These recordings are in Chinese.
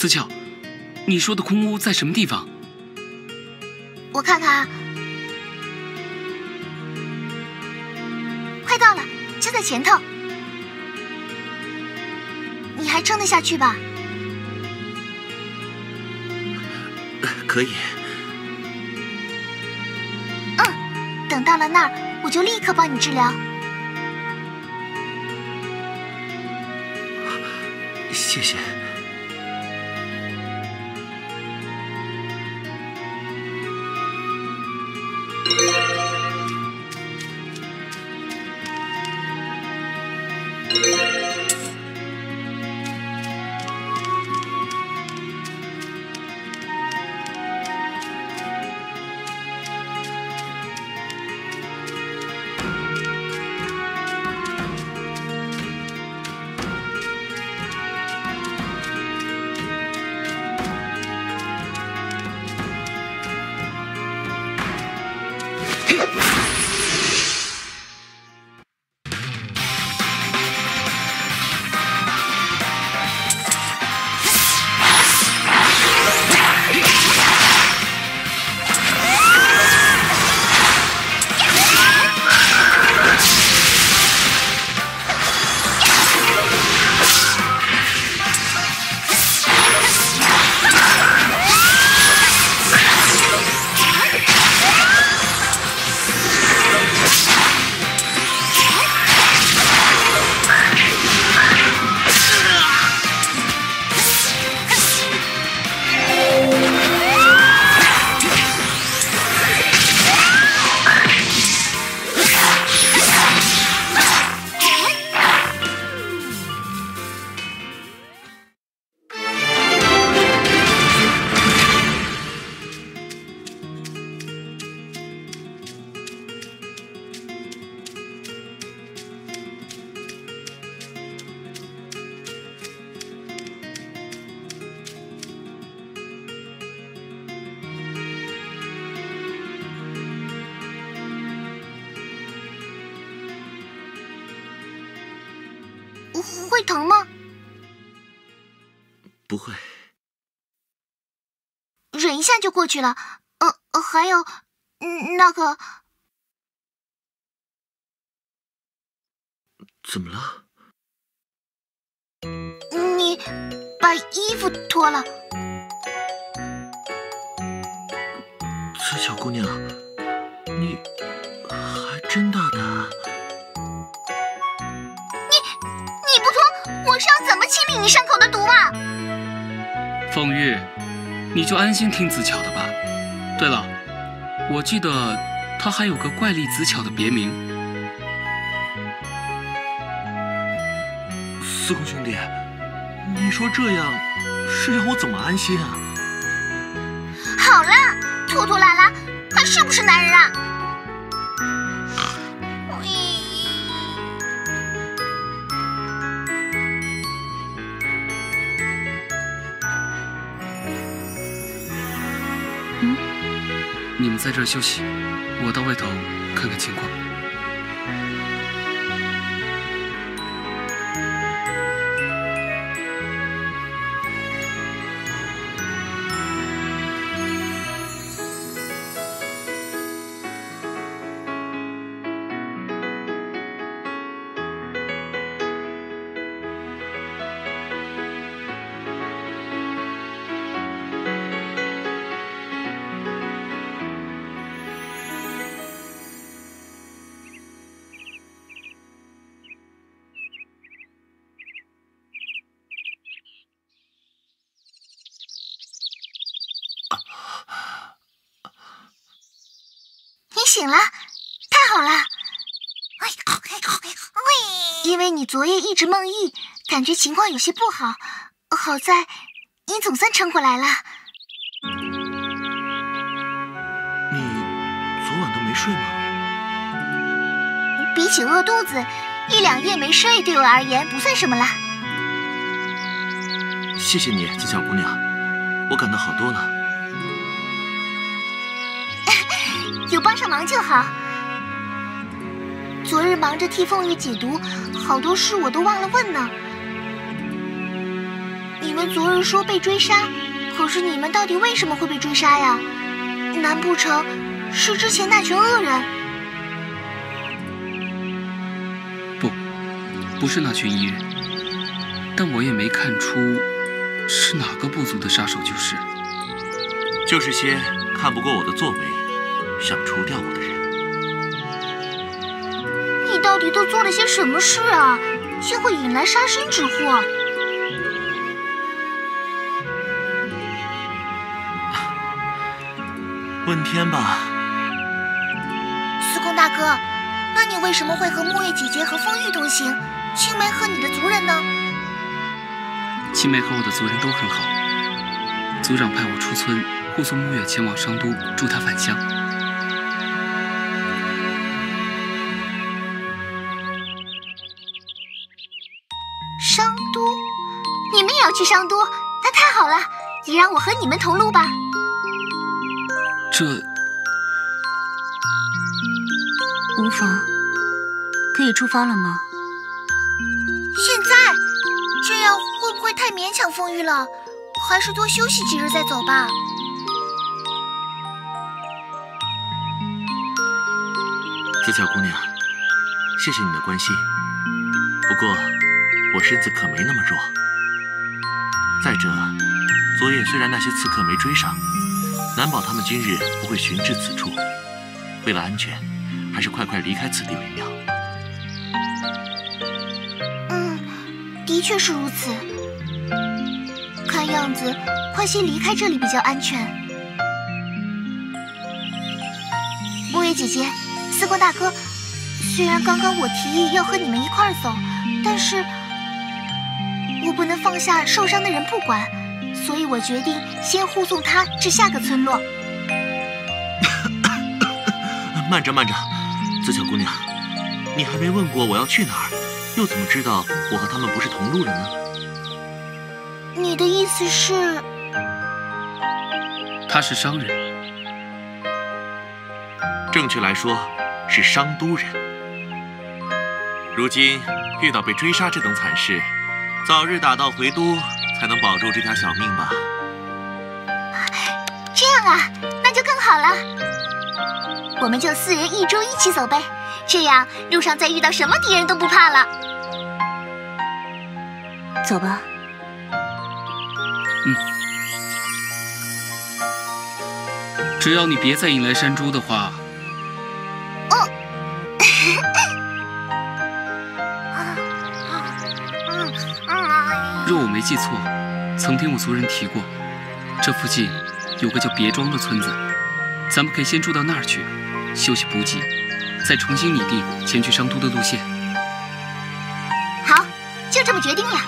子巧，你说的空屋在什么地方？ 我看看啊，快到了，就在前头。你还撑得下去吧？ 可以。 等到了那儿，我就立刻帮你治疗。 谢谢。 会疼吗？ 不会。 忍一下就过去了。还有，那个…… 怎么了？ 你把衣服脱了。 子巧姑娘，你还真大胆。 你不脱，我是要怎么清理你伤口的毒啊？ 凤玉，你就安心听子巧的吧。对了，我记得她还有个怪力子巧的别名。 司空兄弟，你说这样是要我怎么安心啊？ 好啦，拖拖拉拉，还是不是男人啊？ 你们在这儿休息，我到外头看看情况。 你醒了，太好了！因为你昨夜一直梦呓，感觉情况有些不好，好在你总算撑过来了。 你昨晚都没睡吗？ 比起饿肚子，1、2夜没睡对我而言不算什么啦。 谢谢你，子巧姑娘，我感到好多了。 有帮上忙就好。昨日忙着替凤玉解毒，好多事我都忘了问呢。你你们昨日说被追杀，可是你们到底为什么会被追杀呀？难不成是之前那群恶人？ 不是那群异人，但我也没看出是哪个部族的杀手就是。 就是些看不过我的作为，想除掉我的人。 你到底都做了些什么事啊？竟会引来杀身之祸？ 问天吧。 司空大哥，那你为什么会和木叶姐姐和风玉同行？青梅和你的族人呢？ 青梅和我的族人都很好，族长派我出村护送木月前往商都，助他返乡。 商都？你们也要去商都？那太好了，也让我和你们同路吧。 这无妨，可以出发了吗？ 现在？这样会不会太勉强风玉了？还是多休息几日再走吧。 子巧姑娘，谢谢你的关心。不过我身子可没那么弱。再者，昨夜虽然那些刺客没追上，难保他们今日不会寻至此处。为了安全，还是快离开此地为妙。 的确是如此。看样子，快些离开这里比较安全。木月姐姐，司空大哥，虽然刚刚我提议要和你们一块儿走，但是我不能放下受伤的人不管，所以我决定先护送他至下个村落。 慢着，子巧姑娘，你还没问过我要去哪儿，又怎么知道我和他们不是同路人呢？ 你的意思是？ 他是商人。 正确来说，是商都人。如今遇到被追杀这等惨事，早日打道回都，才能保住这条小命吧。 这样啊，那就更好了。我们就4人1猪一起走呗，这样路上再遇到什么敌人都不怕了。 走吧。 只要你别再引来山猪的话。若我没记错，曾听我族人提过，这附近有个叫别庄的村子，咱们可以先住到那儿去，休息补给，再重新拟定前去商都的路线。 好，就这么决定了。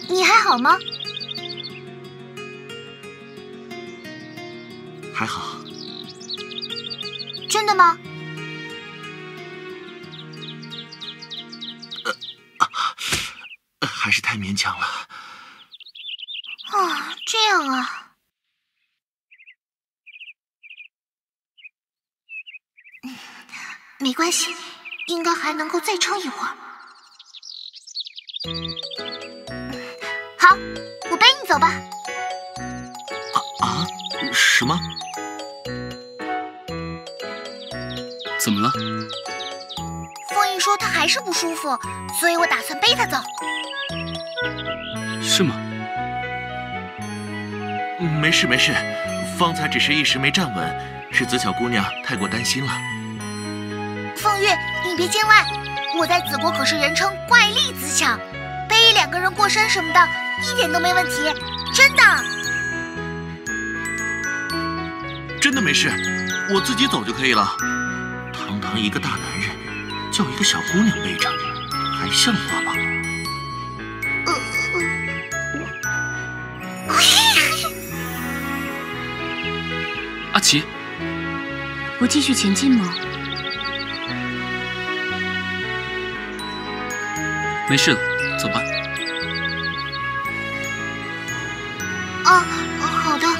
你还好吗？ 还好。 真的吗？ 还是太勉强了。 啊，这样啊。没关系，应该还能够再撑一会儿。好，我背你走吧。 什么？ 怎么了？ 凤仪说她还是不舒服，所以我打算背她走。 是吗？ 没事没事，方才只是一时没站稳，是紫巧姑娘太过担心了。 凤月，你别见外，我在紫国可是人称怪力紫巧，背2个人过山什么的，一点都没问题，真的。 真的没事，我自己走就可以了。堂堂一个大男人，叫一个小姑娘背着，还像话吗？ 阿奇， 不继续前进吗？ 没事了，走吧。 啊，好的。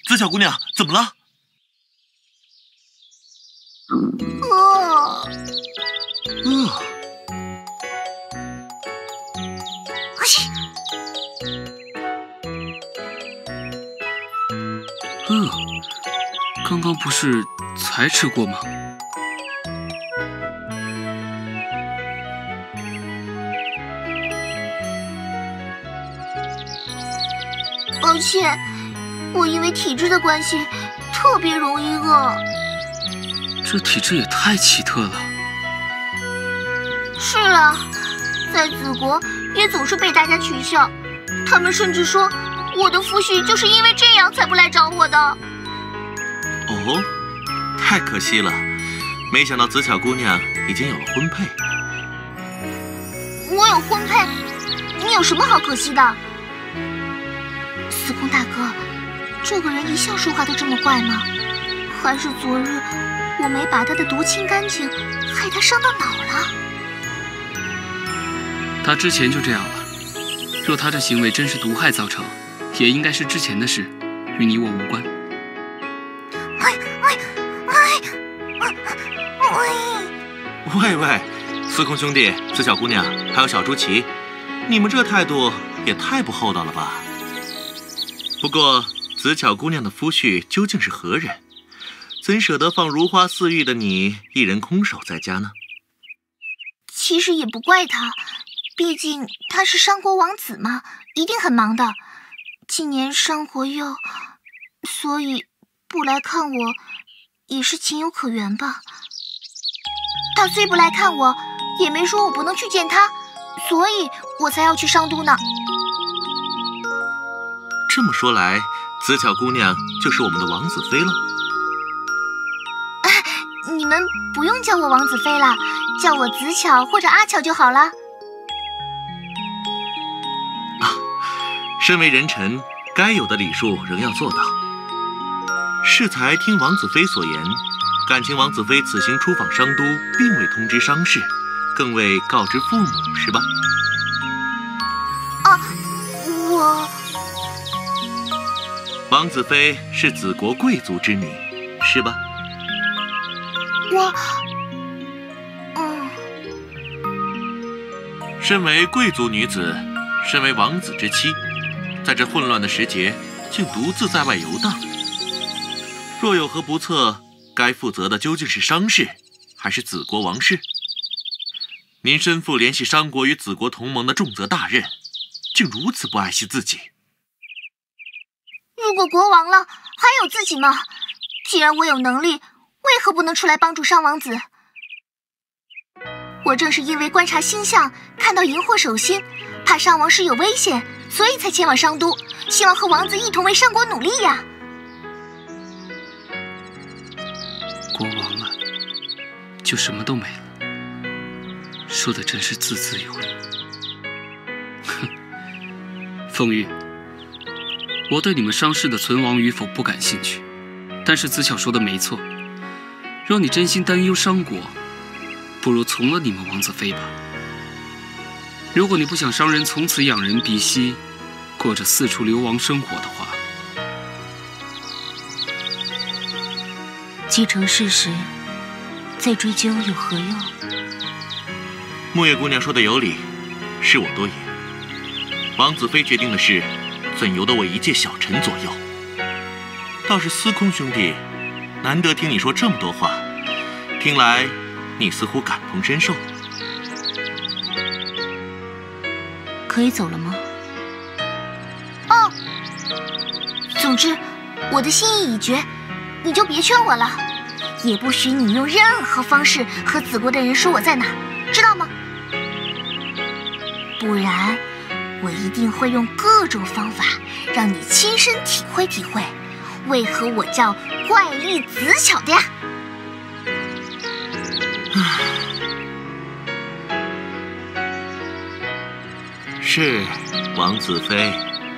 紫巧姑娘，怎么了？ 刚刚不是才吃过吗？ 而且，我因为体质的关系，特别容易饿。 这体质也太奇特了。 是啊，在子国也总是被大家取笑，他们甚至说我的夫婿就是因为这样才不来找我的。 哦，太可惜了，没想到紫巧姑娘已经有了婚配。 我有婚配，你有什么好可惜的？司空大哥，这个人一向说话都这么怪吗？还是昨日我没把他的毒清干净，害他伤到脑了？ 他之前就这样了，若他这行为真是毒害造成，也应该是之前的事，与你我无关。 喂，司空兄弟、紫巧姑娘，还有小朱祁，你们这态度也太不厚道了吧？不过，紫巧姑娘的夫婿究竟是何人？怎舍得放如花似玉的你一人空手在家呢？ 其实也不怪他，毕竟他是商国王子嘛，一定很忙的。今年商国又，所以不来看我，也是情有可原吧。他虽不来看我，也没说我不能去见他，所以我才要去商都呢。 这么说来，紫巧姑娘就是我们的王子妃了。 你们不用叫我王子妃了，叫我紫巧或者阿巧就好了。 身为人臣，该有的礼数仍要做到。适才听王子妃所言，感情王子妃此行出访商都，并未通知商事，更未告知父母，是吧？王子妃是子国贵族之女，是吧？身为贵族女子，身为王子之妻，在这混乱的时节，竟独自在外游荡。若有何不测，该负责的究竟是商事，还是子国王室？您身负联系商国与子国同盟的重责大任，竟如此不爱惜自己。 如果国王了，还有自己吗？既然我有能力，为何不能出来帮助商王子？我正是因为观察星象，看到荧惑守心，怕商王室有危险，所以才前往商都，希望和王子一同为商国努力呀。 国王了，就什么都没了，说的真是字字有理。哼，凤玉，我对你们商氏的存亡与否不感兴趣，但是紫巧说的没错，若你真心担忧商国，不如从了你们王子妃吧。如果你不想商人从此仰人鼻息，过着四处流亡生活的话， 既成事实，再追究有何用？ 木叶姑娘说的有理，是我多言。王子妃决定的事，怎由得我一介小臣左右？倒是司空兄弟，难得听你说这么多话，听来你似乎感同身受。 可以走了吗？ 总之，我的心意已决，你就别劝我了，也不许你用任何方式和子国的人说我在哪，知道吗？不然，我一定会用各种方法让你亲身体会体会，为何我叫怪异紫巧的呀。 是，王子妃。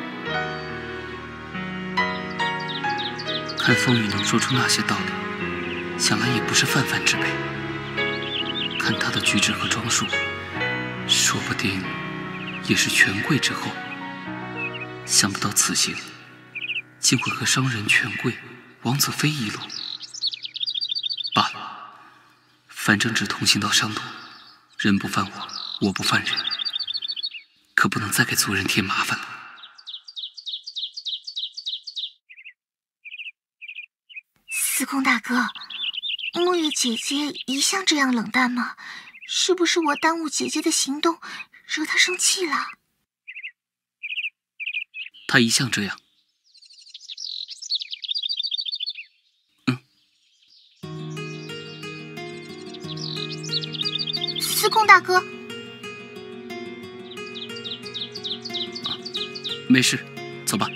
看风雨能说出那些道理，想来也不是泛泛之辈。看他的举止和装束，说不定也是权贵之后。想不到此行竟会和商人权贵王子妃一路。罢了，反正只同行到商都，人不犯我，我不犯人，可不能再给族人添麻烦了。 司空大哥，木月姐姐一向这样冷淡吗？是不是我耽误姐姐的行动，惹她生气了？ 她一向这样。 司空大哥， 没事，走吧。